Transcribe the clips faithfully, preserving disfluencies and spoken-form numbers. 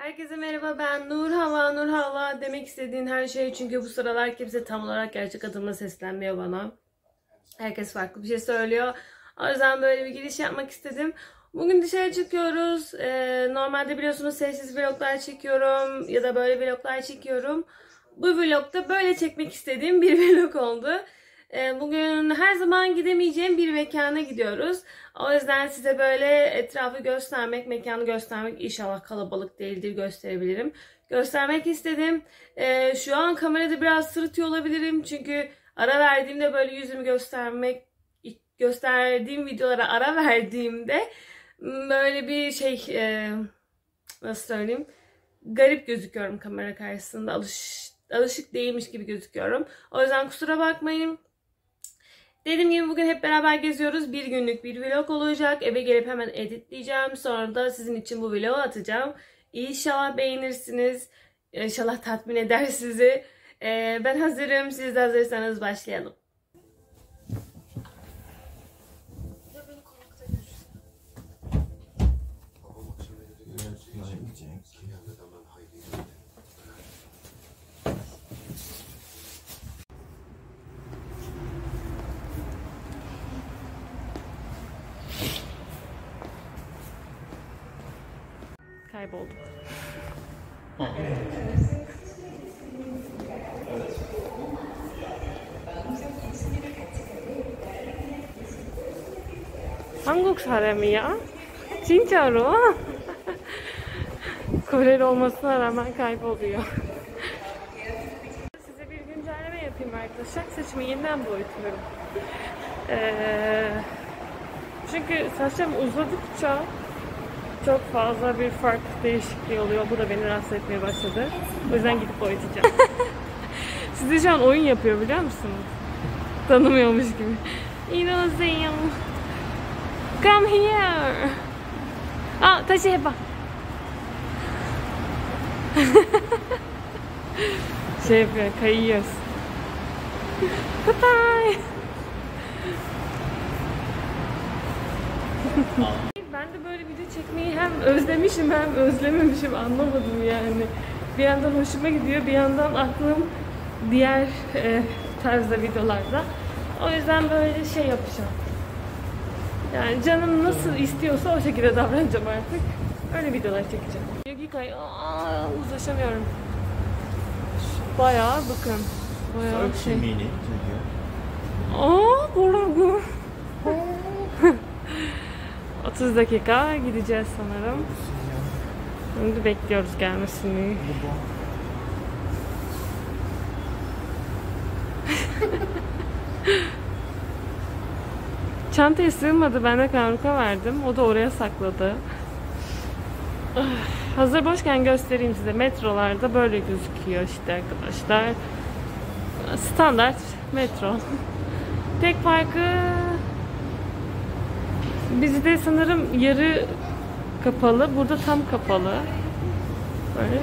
Herkese merhaba, ben Nur Hava. Nur Hava demek istediğin her şey, çünkü bu sıralar kimse tam olarak gerçek adımla seslenmiyor bana. Herkes farklı bir şey söylüyor. O yüzden böyle bir giriş yapmak istedim. Bugün dışarı çıkıyoruz. Ee, normalde biliyorsunuz sessiz vloglar çekiyorum ya da böyle vloglar çekiyorum. Bu vlogda böyle çekmek istediğim bir vlog oldu. Ee, bugün her zaman gidemeyeceğim bir mekana gidiyoruz. O yüzden size böyle etrafı göstermek, mekanı göstermek, inşallah kalabalık değildir, gösterebilirim. Göstermek istedim. Ee, şu an kamerada biraz sırıtıyor olabilirim. Çünkü ara verdiğimde böyle yüzümü göstermek, gösterdiğim videolara ara verdiğimde böyle bir şey, e, nasıl söyleyeyim, garip gözüküyorum kamera karşısında. Alış, alışık değilmiş gibi gözüküyorum. O yüzden kusura bakmayın. Dediğim gibi bugün hep beraber geziyoruz. Bir günlük bir vlog olacak. Eve gelip hemen editleyeceğim. Sonra da sizin için bu vlogu atacağım. İnşallah beğenirsiniz. İnşallah tatmin eder sizi. Ee, ben hazırım. Siz de hazırsanız başlayalım. Kaybolduk. 한국 사람이야? 진짜로? Koreli olmasına rağmen kayboluyor. Size bir güncelleme yapayım arkadaşlar. Saçımı yeniden boyutuyorum. Ee, çünkü saçım uzadıkça çok fazla bir fark değişikliği oluyor. Bu da beni rahatsız etmeye başladı. O yüzden gidip boyatacağım. Size şu an oyun yapıyor, biliyor musunuz? Tanımıyormuş gibi. İnozeyim. Come here. Aa, 다시 해봐. şey yapıyor, kayıyoruz. Goodbye. Ben de böyle video çekmeyi hem özlemişim hem özlememişim, anlamadım yani. Bir yandan hoşuma gidiyor, bir yandan aklım diğer e, tarzda videolarda. O yüzden böyle şey yapacağım. Yani canım nasıl istiyorsa o şekilde davranacağım artık. Öyle videolar çekeceğim. Yogikay, aaa uzlaşamıyorum. Bayağı bakın. Bayağı şey. Aaa buragu. otuz dakika gideceğiz sanırım. Şimdi bekliyoruz gelmesini. Çantaya sığmadı. Ben de Kanruka verdim. O da oraya sakladı. Hazır boşken göstereyim size. Metrolarda böyle gözüküyor işte arkadaşlar. Standart metro. Tek farkı bizde sanırım yarı kapalı. Burada tam kapalı. Böyle.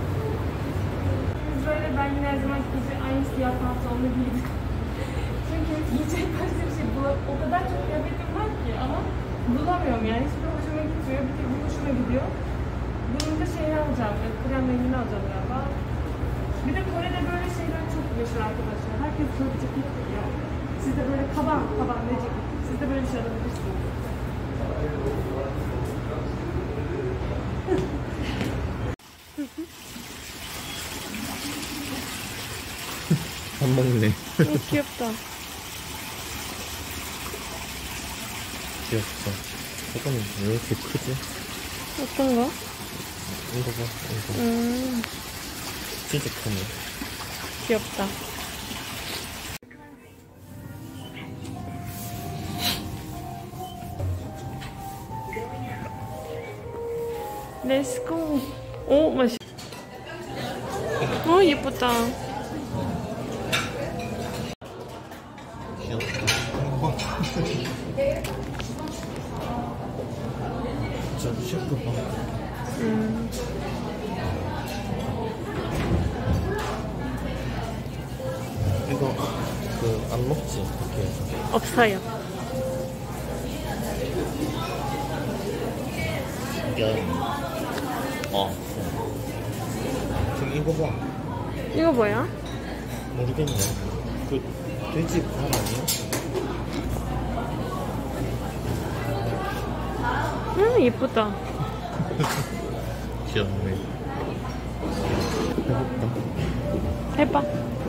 Böyle ben yine her zaman gibi aynı siyah pantolonu giydim. Çünkü giyecek başka bir şey bulam. O kadar çok kıyafetim var ki ama bulamıyorum yani. Hiçbir hoşuma gitmiyor. Bir tek bu hoşuma gidiyor. Bunun da şeyini alacağım. Krem rengini alacağım galiba. Bir de Kore'de böyle şeyler çok meşhur arkadaşlar. Herkes çok ceket giyiyor. Siz de böyle kaban, kaban ne ceket. Siz de böyle bir şey alabilirsiniz. 안 먹네. 오, 귀엽다. 귀엽다. 잠깐만, 왜 이렇게 크지? 어떤 거? 이거 봐, 이거. 음, 진짜 크네. 귀엽다. 렛츠고. 오, 맛있. 오, 예쁘다. 귀엽다. 진짜 셰프 봐. 음. 이거 그 안 먹지 밖에서. 없어요. 이게 어 이거 봐. 이거 뭐야? 모르겠네. 그 돼지 발 아니야? 음, 예쁘다. 귀엽네. 해볼까? 해봐.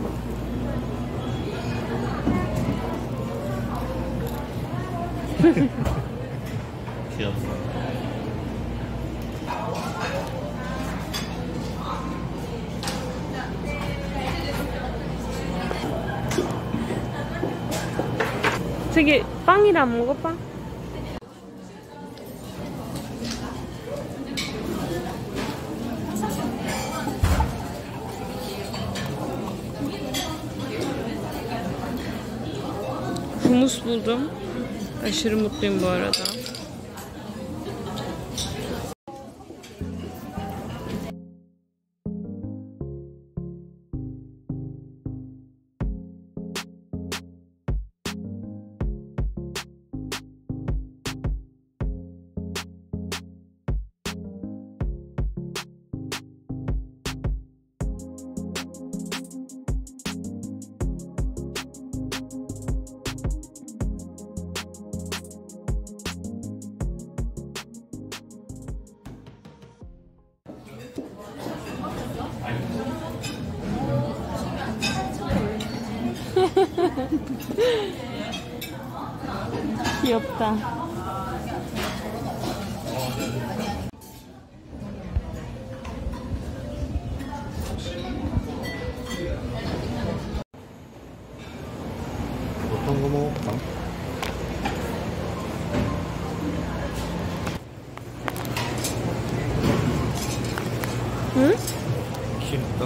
귀엽네. 저기 빵이랑 안 먹어, 빵? Humus buldum. Aşırı mutluyum bu arada. 귀엽다. 어떤 거 먹을까? 응? 귀엽다.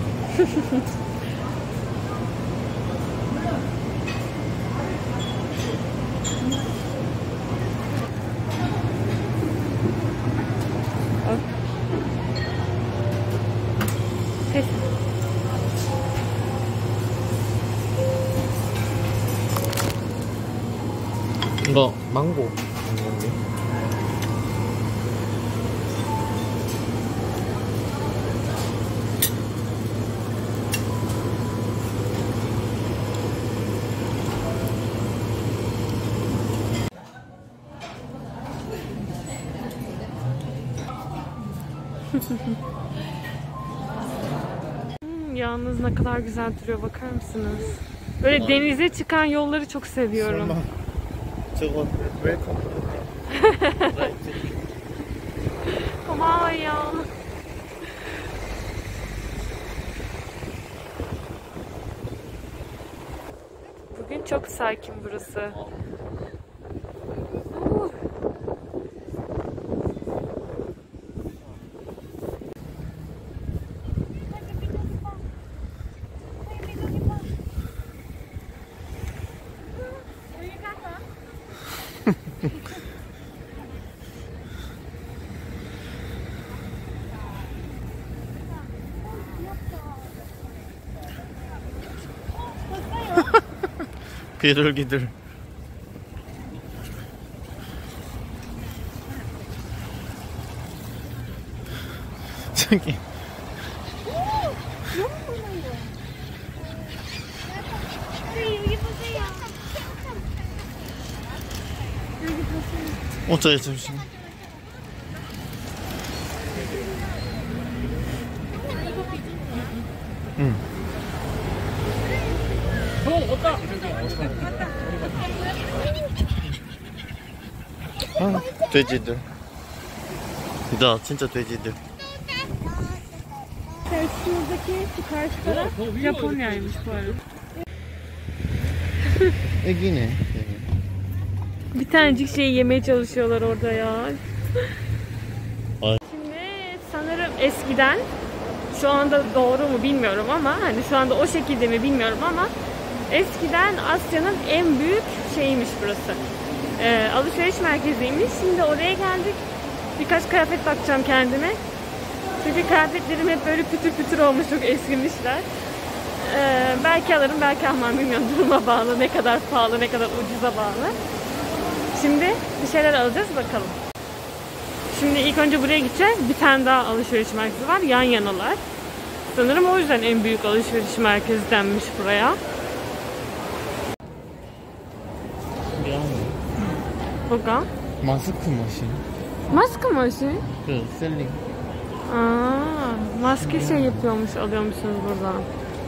됐어. 이거 망고 있는데. Hmm, yalnız ne kadar güzel duruyor, bakar mısınız? Böyle denize çıkan yolları çok seviyorum. 설마 저거 웰컴. Goma워 ya. Bugün çok sakin burası. Uh. 비둘기들. 저기. 여기 보세요. 여기 보세요. 어, 저기 잠시만. 응. 아, 돼지들. 나 진짜 돼지들. Şuradaki şu karşı taraf Japonya'ymış bu arada. 애기네. Bir tanecik şey yemeye çalışıyorlar orada ya. Ay. Şimdi sanırım eskiden, şu anda doğru mu bilmiyorum ama hani şu anda o şekilde mi bilmiyorum ama eskiden Asya'nın en büyük şeyiymiş burası. Ee, alışveriş merkeziymiş. Şimdi oraya geldik. Birkaç kıyafet bakacağım kendime. Çünkü kıyafetlerim hep böyle pütür pütür olmuş, çok eskimişler. Ee, belki alırım, belki almam, bilmiyorum, duruma bağlı. Ne kadar pahalı, ne kadar ucuza bağlı. Şimdi bir şeyler alacağız, bakalım. Şimdi ilk önce buraya gideceğiz. Bir tane daha alışveriş merkezi var. Yan yanalar. Sanırım o yüzden en büyük alışveriş merkezi denmiş buraya. Burada. 마스크 머신. Maske maşı. 그 셀링. Aa, maske şey yapıyormuş, alıyormuşsunuz buradan.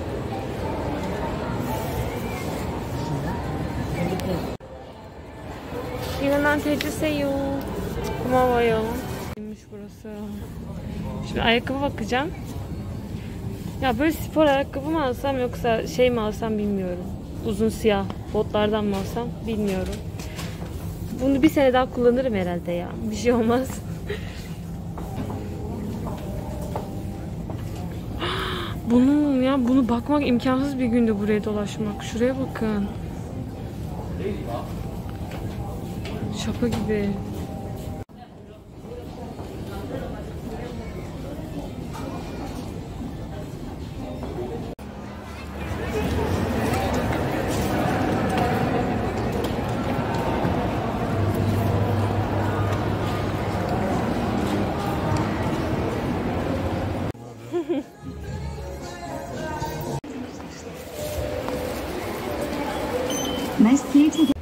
İnanan teyzeseyo. Kumawayo. Burası. Şimdi ayakkabı bakacağım. Ya böyle spor ayakkabı mı alsam yoksa şey mi alsam bilmiyorum. Uzun siyah botlardan mı alsam bilmiyorum. Bunu bir sene daha kullanırım herhalde ya. Bir şey olmaz. Bunu ya bunu bakmak imkansız bir günde buraya dolaşmak. Şuraya bakın. Şaka gibi. Nice to meet you.